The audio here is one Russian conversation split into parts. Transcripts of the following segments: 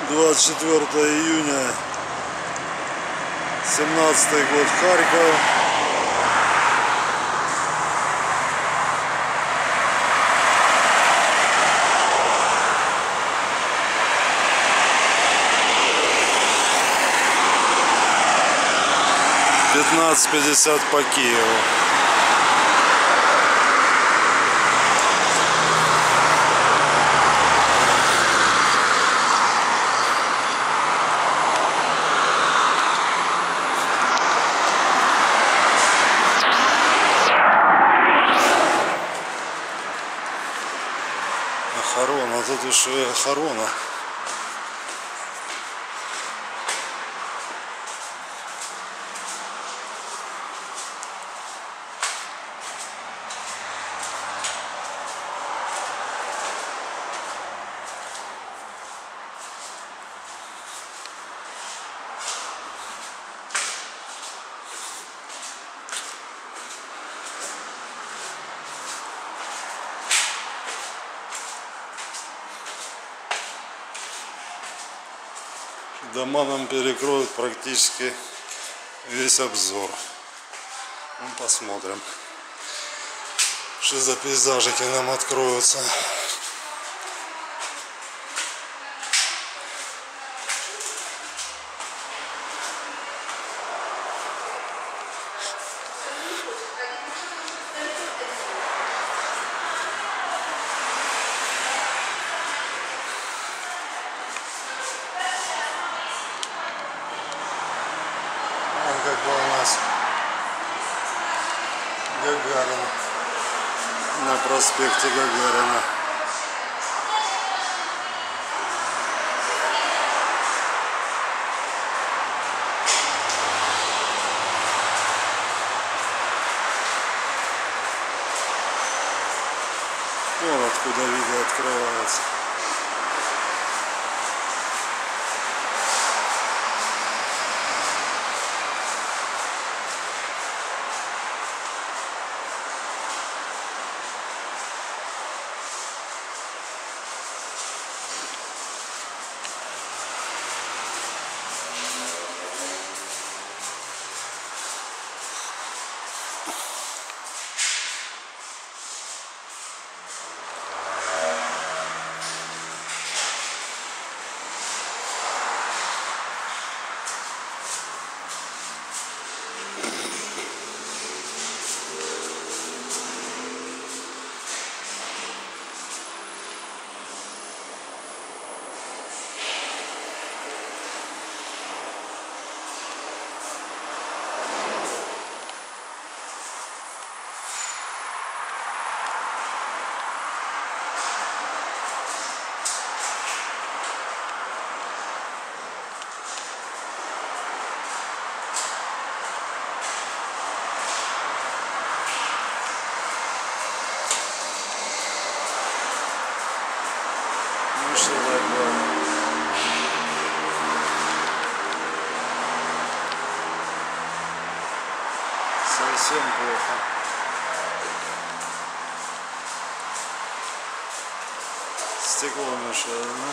24 июня, 17-й год, Харьков. Пятнадцать 50 по Киеву. Охорона, тут еще и охорона. Дома нам перекроют практически весь обзор. Ну, посмотрим, что за пейзажики нам откроются. Какой у нас Гагарин на проспекте Гагарина. Вот откуда видео открывается. Что такое? Совсем плохо. Стекло мешает, да?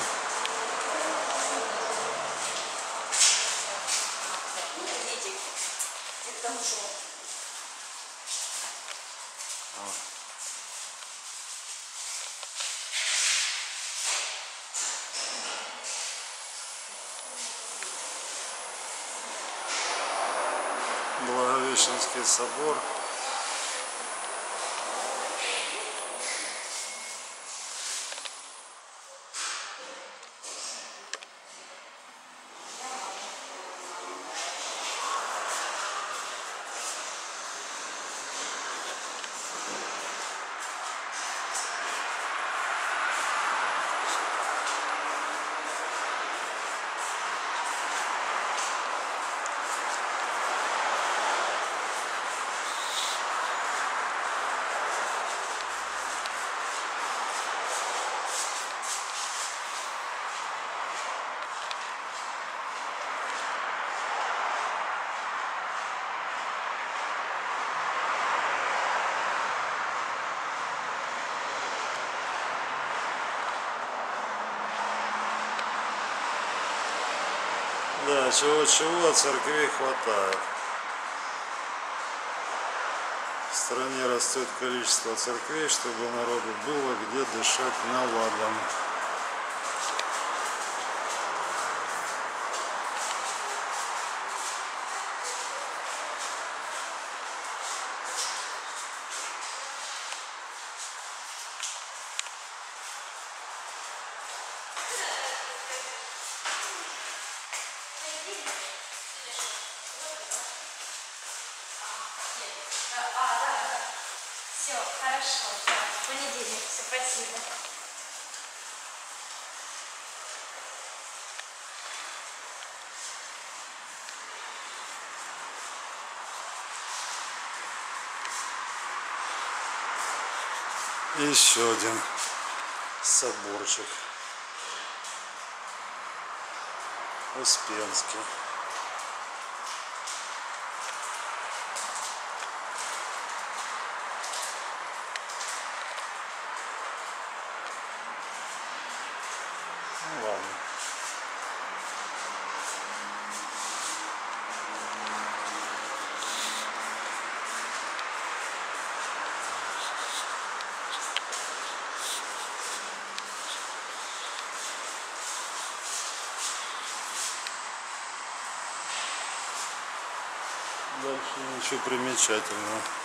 Благовещенский собор. Да, чего-чего, а церквей хватает. В стране растет количество церквей, чтобы народу было где дышать наладом. Все, хорошо. Да, в понедельник. Все, спасибо. И еще один соборчик. Успенский. Ну ладно. Дальше ничего примечательного.